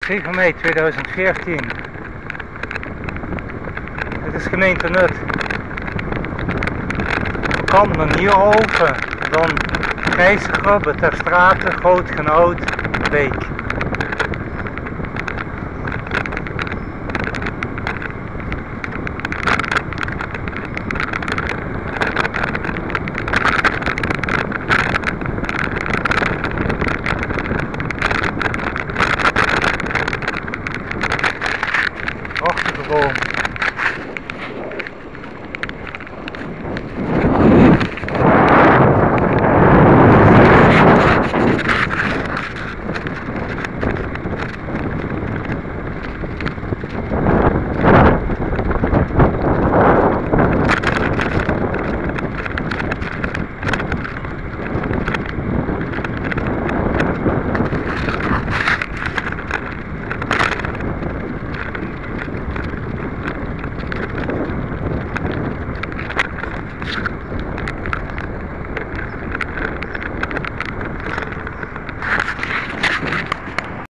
7 mei 2014. Dit is gemeente Nut. Kampen Nierhoven, dan Gijsgrubbe, Ter Straten, Groot Genoud, Beek. Prachtige boom.